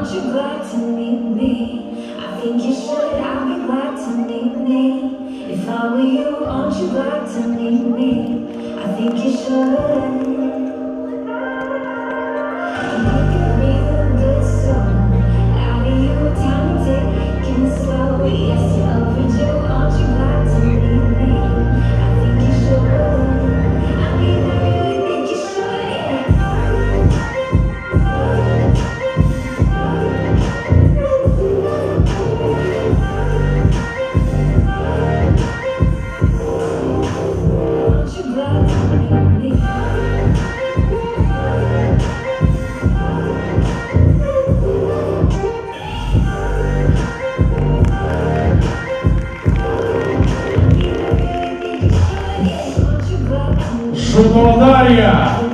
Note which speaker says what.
Speaker 1: aren't you glad to meet me? I think you should, I'll be glad to meet me. If I were you, aren't you glad to meet me? I think you should. You give me the good song. Out of you, time taking slow. Yes, you're overdue, aren't you glad to meet me? I think you should. I mean, I really think you should, yeah. Aren't you glad to meet me?
Speaker 2: Шумова Дарья.